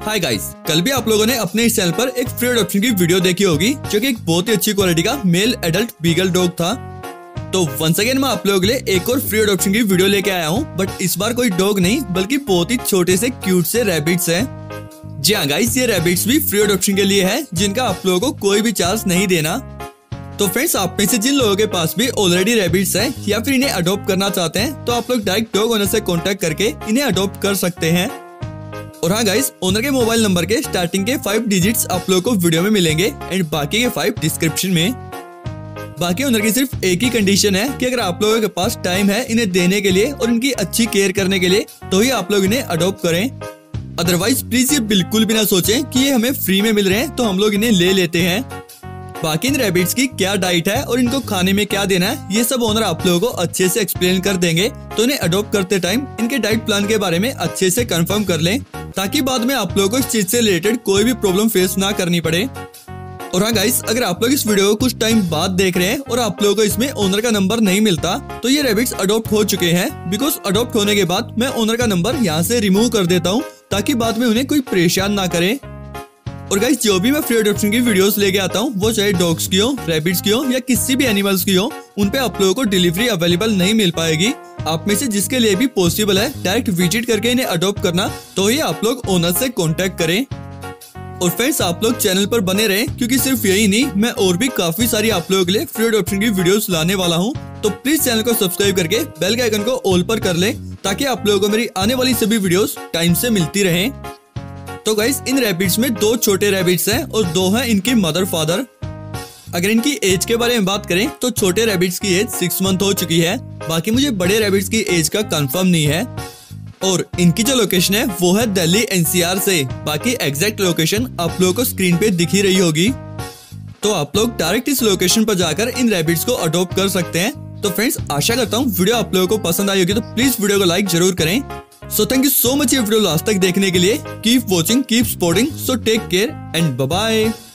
Hi guys, कल भी आप लोगों ने अपने इस चैनल पर एक फ्री अडॉप्शन की वीडियो देखी होगी जो कि एक बहुत ही अच्छी क्वालिटी का मेल एडल्ट बीगल डॉग था। तो वंस अगेन मैं आप लोगों के लिए एक और फ्री अडॉप्शन की वीडियो लेके आया हूँ, बट इस बार कोई डॉग नहीं बल्कि बहुत ही छोटे से क्यूट से रैबिट्स हैं। जी हाँ गाइस, ये रैबिट्स भी फ्री अडॉप्शन के लिए है जिनका आप लोगों को कोई भी चार्ज नहीं देना। तो फ्रेंड्स, आप में से जिन लोगों के पास भी ऑलरेडी रैबिट्स हैं या फिर इन्हें अडॉप्ट करना चाहते हैं तो आप लोग डायरेक्ट डॉग ओनर से कांटेक्ट करके इन्हें अडॉप्ट कर सकते हैं। और हाँ गाइस, ओनर के मोबाइल नंबर के स्टार्टिंग के 5 डिजिट्स आप लोगों को वीडियो में मिलेंगे एंड बाकी के 5 डिस्क्रिप्शन में। बाकी ओनर की सिर्फ एक ही कंडीशन है कि अगर आप लोगों के पास टाइम है इन्हें देने के लिए और इनकी अच्छी केयर करने के लिए तो ही आप लोग इन्हें अडॉप्ट करें। अदरवाइज प्लीज ये बिल्कुल भी ना सोचें कि ये हमें फ्री में मिल रहे हैं तो हम लोग इन्हें ले लेते हैं। बाकी इन रैबिट्स की क्या डाइट है और इनको खाने में क्या देना है ये सब ओनर आप लोगों को अच्छे से एक्सप्लेन कर देंगे। तो इन्हें अडॉप्ट करते टाइम इनके डाइट प्लान के बारे में अच्छे से कंफर्म कर लें ताकि बाद में आप लोगों को इस चीज से रिलेटेड कोई भी प्रॉब्लम फेस ना करनी पड़े। और हाँ गाइस, अगर आप लोग इस वीडियो को कुछ टाइम बाद देख रहे हैं और आप लोगों को इसमें ओनर का नंबर नहीं मिलता तो ये रैबिट्स अडॉप्ट हो चुके हैं, बिकॉज अडॉप्ट होने के बाद मैं ओनर का नंबर यहाँ से रिमूव कर देता हूँ ताकि बाद में उन्हें कोई परेशान ना करे। और गाइस, जो भी मैं फ्री अडॉप्शन की वीडियोस लेके आता हूँ वो चाहे डॉग्स की हो, रैबिट्स की हो या किसी भी एनिमल्स की हो, उन पे आप लोगों को डिलीवरी अवेलेबल नहीं मिल पाएगी। आप में से जिसके लिए भी पॉसिबल है डायरेक्ट विजिट करके इन्हें अडॉप्ट करना तो ही आप लोग ओनर से कांटेक्ट करें। और फ्रेंड्स, आप लोग चैनल पर बने रहें क्योंकि सिर्फ यही नहीं, मैं और भी काफी सारी आप लोगों के लिए फ्री अडॉप्शन की वीडियोस लाने वाला हूं। तो प्लीज चैनल को सब्सक्राइब करके बेल के आइकन को ऑल पर कर लें ताकि आप लोगों को मेरी आने वाली सभी वीडियोस टाइम से मिलती रहें। तो गाइस, इन रैबिट्स में 2 छोटे रैबिट्स हैं और 2 हैं इनके मदर फादर। अगर इनकी एज के बारे में बात करें तो छोटे रैबिट्स की एज 6 मंथ हो चुकी है। बाकी मुझे बड़े रैबिट्स की एज का कंफर्म नहीं है। और इनकी जो लोकेशन है वो है दिल्ली एनसीआर से। बाकी एग्जैक्ट लोकेशन आप लोगों को स्क्रीन पे दिख ही रही होगी। तो आप लोग डायरेक्ट इस लोकेशन पर जाकर इन रैबिट्स को अडॉप्ट कर सकते हैं। तो फ्रेंड्स, आशा करता हूँ वीडियो आप लोगों को पसंद आई होगी, तो प्लीज वीडियो को लाइक जरूर करें। So thank you so much ये वीडियो लास्ट तक देखने के लिए। Keep watching, keep supporting, so take care and bye bye.